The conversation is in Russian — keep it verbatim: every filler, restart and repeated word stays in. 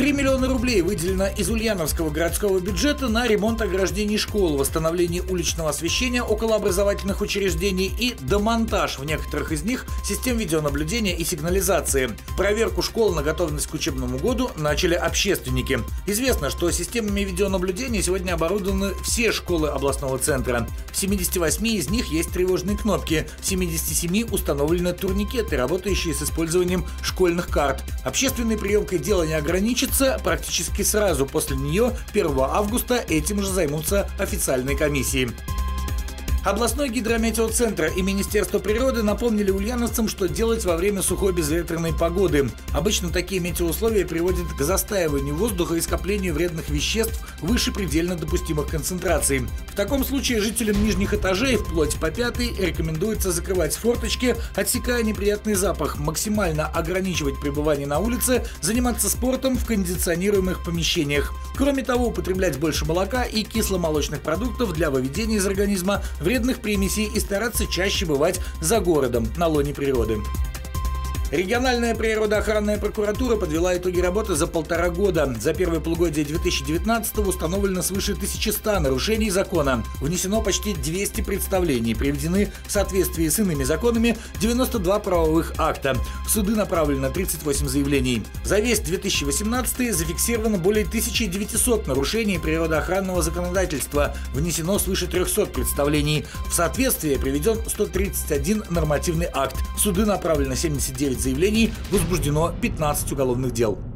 три миллиона рублей выделено из Ульяновского городского бюджета на ремонт ограждений школ, восстановление уличного освещения около образовательных учреждений и демонтаж в некоторых из них систем видеонаблюдения и сигнализации. Проверку школ на готовность к учебному году начали общественники. Известно, что системами видеонаблюдения сегодня оборудованы все школы областного центра. В семидесяти восьми из них есть тревожные кнопки, в семидесяти семи установлены турникеты, работающие с использованием школьных карт. Общественной приемкой дело не ограничится. Практически сразу после нее, первого августа, этим же займутся официальные комиссии. Областной гидрометеоцентр и Министерство природы напомнили ульяновцам, что делать во время сухой безветренной погоды. Обычно такие метеоусловия приводят к застаиванию воздуха и скоплению вредных веществ выше предельно допустимых концентраций. В таком случае жителям нижних этажей, вплоть по пятый, рекомендуется закрывать форточки, отсекая неприятный запах, максимально ограничивать пребывание на улице, заниматься спортом в кондиционируемых помещениях. Кроме того, употреблять больше молока и кисломолочных продуктов для выведения из организма вредных примесей и стараться чаще бывать за городом, на лоне природы. Региональная природоохранная прокуратура подвела итоги работы за полтора года. За первое полугодие две тысячи девятнадцатого установлено свыше тысячи ста нарушений закона. Внесено почти двести представлений, приведены в соответствии с иными законами девяносто два правовых акта. В суды направлено тридцать восемь заявлений. За весь две тысячи восемнадцатый зафиксировано более тысячи девятисот нарушений природоохранного законодательства. Внесено свыше трехсот представлений. В соответствие приведен сто тридцать один нормативный акт. В суды направлено семьдесят девять заявлений, возбуждено пятнадцать уголовных дел.